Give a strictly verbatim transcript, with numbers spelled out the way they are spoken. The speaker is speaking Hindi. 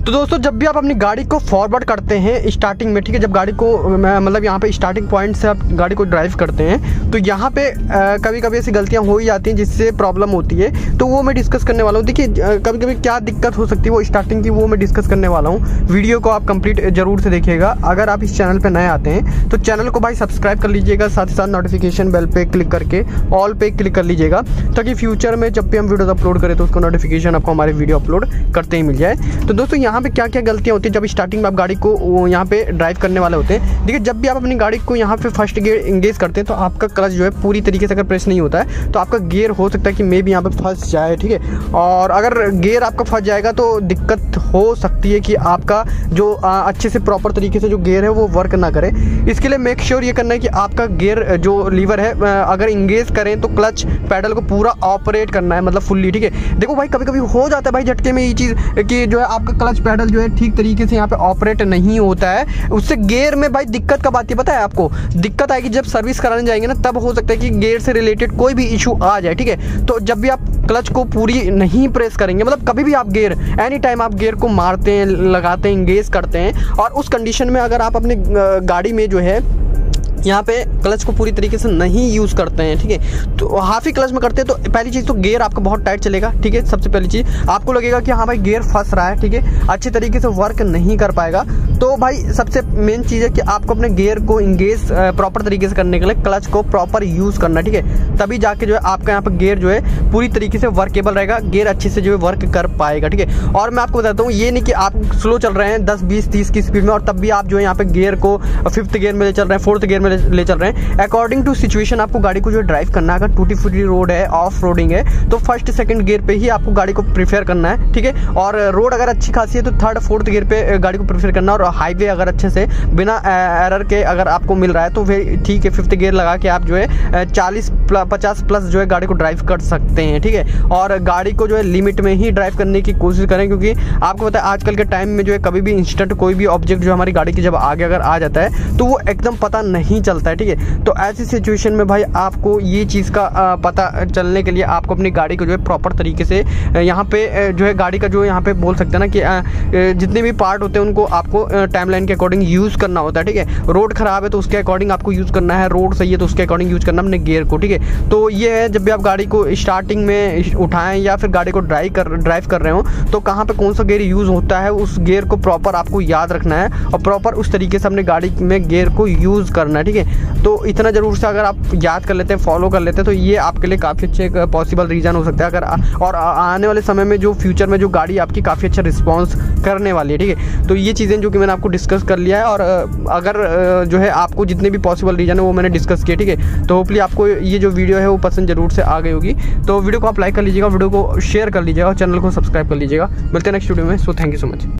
तो दोस्तों जब भी आप अपनी गाड़ी को फॉरवर्ड करते हैं स्टार्टिंग में, ठीक है, जब गाड़ी को मतलब यहाँ पे स्टार्टिंग पॉइंट से आप गाड़ी को ड्राइव करते हैं तो यहाँ पे कभी कभी ऐसी गलतियाँ हो ही जाती हैं जिससे प्रॉब्लम होती है। तो वो मैं डिस्कस करने वाला हूँ। देखिए कभी कभी क्या दिक्कत हो सकती है वो स्टार्टिंग की, वो मैं डिस्कस करने वाला हूँ। वीडियो को आप कंप्लीट जरूर से देखिएगा। अगर आप इस चैनल पर नए आते हैं तो चैनल को भाई सब्सक्राइब कर लीजिएगा, साथ ही साथ नोटिफिकेशन बेल पे क्लिक करके ऑल पे क्लिक कर लीजिएगा, ताकि फ्यूचर में जब भी हम वीडियोस अपलोड करें तो उसको नोटिफिकेशन आपको हमारे वीडियो अपलोड करते ही मिल जाए। तो दोस्तों यहाँ पे क्या क्या गलतियाँ होती है जब स्टार्टिंग में आप गाड़ी को यहाँ पे ड्राइव करने वाले होते हैं। देखिए जब भी आप अपनी गाड़ी को यहाँ पे फर्स्ट गियर इंगेज करते हैं तो आपका क्लच जो है पूरी तरीके से अगर प्रेस नहीं होता है तो आपका गियर हो सकता है कि मे भी यहाँ पे फंस जाए, ठीक है। और अगर गियर आपका फंस जाएगा तो दिक्कत हो सकती है कि आपका जो आ, अच्छे से प्रॉपर तरीके से जो गियर है वो वर्क ना करे। इसके लिए मेक श्योर ये करना है कि आपका गियर जो लीवर है अगर इंगेज करें तो क्लच पैडल को पूरा ऑपरेट करना है, मतलब फुल्ली, ठीक है। देखो भाई कभी कभी हो जाता है भाई झटके में ये चीज़ कि जो है आपका क्लच पैडल जो है ठीक तरीके से यहाँ पे ऑपरेट नहीं होता है। उससे गियर में भाई दिक्कत कब आती है पता है आपको? दिक्कत आएगी जब सर्विस कराने जाएंगे ना, तब हो सकता है कि गियर से रिलेटेड कोई भी इशू आ जाए, ठीक है। तो जब भी आप क्लच को पूरी नहीं प्रेस करेंगे, मतलब कभी भी आप गियर एनी टाइम आप गियर को मारते हैं, लगाते हैं, इंगेज करते हैं और उस कंडीशन में अगर आप अपने गाड़ी में जो है यहाँ पे क्लच को पूरी तरीके से नहीं यूज़ करते हैं, ठीक है, तो हाफ ही क्लच में करते हैं तो पहली चीज़ तो गियर आपका बहुत टाइट चलेगा, ठीक है। सबसे पहली चीज़ आपको लगेगा कि हाँ भाई गियर फंस रहा है, ठीक है, अच्छे तरीके से वर्क नहीं कर पाएगा। तो भाई सबसे मेन चीज़ है कि आपको अपने गियर को इंगेज प्रॉपर तरीके से करने के लिए क्लच को प्रॉपर यूज़ करना, ठीक है, तभी जाके जो है आपका यहाँ पर गियर जो है पूरी तरीके से वर्केबल रहेगा, गियर अच्छे से जो है वर्क कर पाएगा, ठीक है। और मैं आपको बताता हूँ ये नहीं कि आप स्लो चल रहे हैं दस बीस तीस की स्पीड में और तब भी आप जो है यहाँ पे गियर को फिफ्थ गियर में ले चल रहे हैं, फोर्थ गियर में ले चल रहे हैं। अकॉर्डिंग टू सिचुएशन आपको गाड़ी को जो ड्राइव करना है। अगर टूटी फूटी रोड है, ऑफ रोडिंग है, तो फर्स्ट सेकंड गियर पे ही आपको गाड़ी को प्रीफर करना है, ठीक है। और रोड अगर अच्छी खासी है तो थर्ड फोर्थ गियर पे गाड़ी को प्रीफर करना है। और हाईवे अगर अच्छे से बिना एरर के अगर आपको मिल रहा है तो फिर ठीक है, फिफ्थ गियर लगा के आप जो है चालीस पचास प्लस जो है गाड़ी को ड्राइव कर सकते हैं, ठीक है। और गाड़ी को जो है लिमिट में ही ड्राइव करने की कोशिश करें, क्योंकि आपको पता है आजकल के टाइम में जो है कभी भी इंस्टेंट कोई भी ऑब्जेक्ट जो हमारी गाड़ी की जब आगे अगर आ जाता है तो वो एकदम पता नहीं चलता है, ठीक है। तो ऐसी सिचुएशन में भाई आपको ये चीज़ का आ, पता चलने के लिए आपको अपनी गाड़ी को जो है प्रॉपर तरीके से यहाँ पे जो है गाड़ी का जो यहाँ पे बोल सकते हैं ना कि आ, जितने भी पार्ट होते हैं उनको आपको टाइमलाइन के अकॉर्डिंग यूज़ करना होता है, ठीक है। रोड खराब है तो उसके अकॉर्डिंग आपको यूज़ करना है, रोड सही है तो उसके अकॉर्डिंग यूज़ करना अपने गियर को, ठीक है। तो ये है जब भी आप गाड़ी को स्टार्टिंग में उठाएं या फिर गाड़ी को ड्राइव कर ड्राइव कर रहे हो तो कहाँ पे कौन सा गियर यूज़ होता है उस गियर को प्रॉपर आपको याद रखना है और प्रॉपर उस तरीके से अपने गाड़ी में गियर को यूज़ करना है, ठीक है। तो इतना जरूर से अगर आप याद कर लेते हैं, फॉलो कर लेते हैं तो ये आपके लिए काफ़ी अच्छे एक पॉसिबल रीज़न हो सकता है। अगर आ, और आ, आने वाले समय में जो फ्यूचर में जो गाड़ी आपकी काफ़ी अच्छा रिस्पॉन्स करने वाली है, ठीक है। तो ये चीज़ें जो कि मैंने आपको डिस्कस कर लिया है और अगर जो है आपको जितने भी पॉसिबल रीज़न है वो मैंने डिस्कस किए, ठीक है। तो होपली आपको ये जो वीडियो है वो पसंद जरूर से आ गई होगी। तो वीडियो को आप लाइक कर लीजिएगा, वीडियो को शेयर कर लीजिएगा और चैनल को सब्सक्राइब कर लीजिएगा। मिलते हैं नेक्स्ट वीडियो में। So thank you so much.